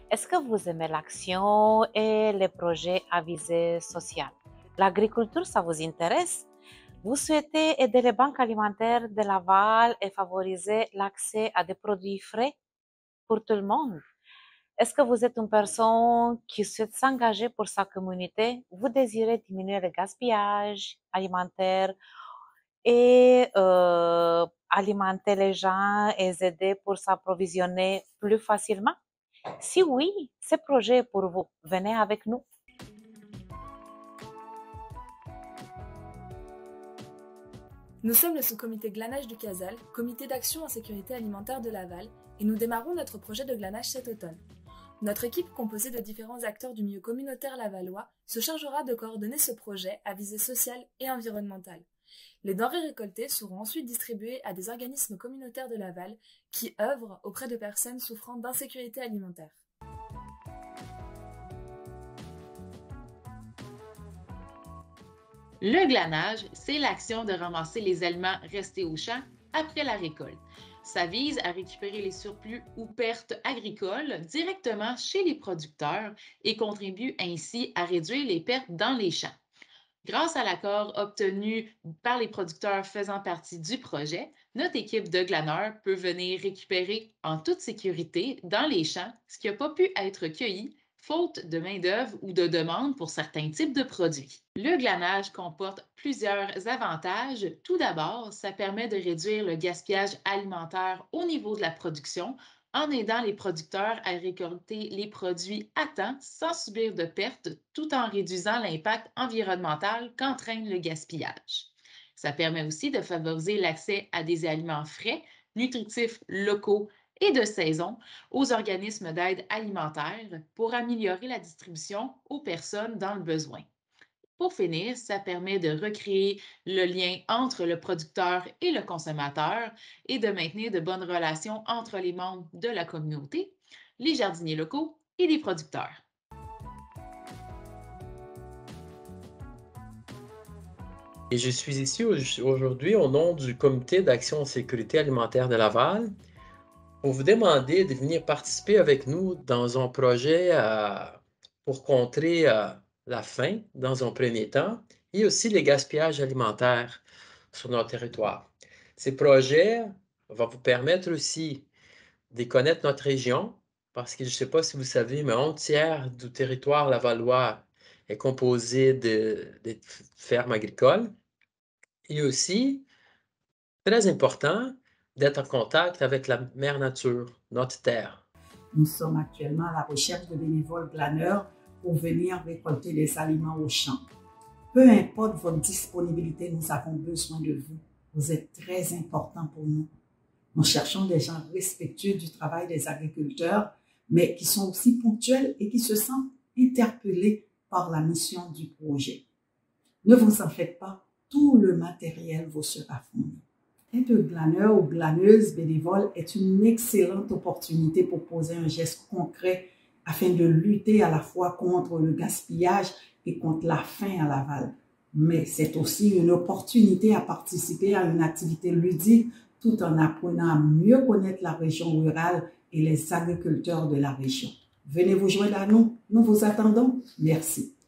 Est-ce que vous aimez l'action et les projets à visée sociale? L'agriculture, ça vous intéresse? Vous souhaitez aider les banques alimentaires de Laval et favoriser l'accès à des produits frais pour tout le monde? Est-ce que vous êtes une personne qui souhaite s'engager pour sa communauté? Vous désirez diminuer le gaspillage alimentaire et alimenter les gens et les aider pour s'approvisionner plus facilement? Si oui, ce projet est pour vous. Venez avec nous. Nous sommes le sous-comité glanage du CASAL, comité d'action en sécurité alimentaire de Laval, et nous démarrons notre projet de glanage cet automne. Notre équipe, composée de différents acteurs du milieu communautaire lavallois, se chargera de coordonner ce projet à visée sociale et environnementale. Les denrées récoltées seront ensuite distribuées à des organismes communautaires de Laval qui œuvrent auprès de personnes souffrant d'insécurité alimentaire. Le glanage, c'est l'action de ramasser les aliments restés au champ après la récolte. Ça vise à récupérer les surplus ou pertes agricoles directement chez les producteurs et contribue ainsi à réduire les pertes dans les champs. Grâce à l'accord obtenu par les producteurs faisant partie du projet, notre équipe de glaneurs peut venir récupérer en toute sécurité dans les champs ce qui n'a pas pu être cueilli faute de main-d'œuvre ou de demande pour certains types de produits. Le glanage comporte plusieurs avantages. Tout d'abord, ça permet de réduire le gaspillage alimentaire au niveau de la production en aidant les producteurs à récolter les produits à temps sans subir de pertes, tout en réduisant l'impact environnemental qu'entraîne le gaspillage. Ça permet aussi de favoriser l'accès à des aliments frais, nutritifs, locaux et de saison aux organismes d'aide alimentaire pour améliorer la distribution aux personnes dans le besoin. Pour finir, ça permet de recréer le lien entre le producteur et le consommateur et de maintenir de bonnes relations entre les membres de la communauté, les jardiniers locaux et les producteurs. Et je suis ici aujourd'hui au nom du Comité d'action en sécurité alimentaire de Laval pour vous demander de venir participer avec nous dans un projet pour contrer la faim dans un premier temps et aussi les gaspillages alimentaires sur notre territoire. Ces projets vont vous permettre aussi de connaître notre région parce que je ne sais pas si vous savez, mais un tiers du territoire lavallois est composé de fermes agricoles et aussi, très important, d'être en contact avec la mère nature, notre terre. Nous sommes actuellement à la recherche de bénévoles glaneurs pour venir récolter les aliments au champ. Peu importe votre disponibilité, nous avons besoin de vous. Vous êtes très important pour nous. Nous cherchons des gens respectueux du travail des agriculteurs, mais qui sont aussi ponctuels et qui se sentent interpellés par la mission du projet. Ne vous en faites pas, tout le matériel vous sera fourni. Être glaneur ou glaneuse bénévole est une excellente opportunité pour poser un geste concret afin de lutter à la fois contre le gaspillage et contre la faim à Laval. Mais c'est aussi une opportunité à participer à une activité ludique tout en apprenant à mieux connaître la région rurale et les agriculteurs de la région. Venez vous joindre à nous, nous vous attendons. Merci.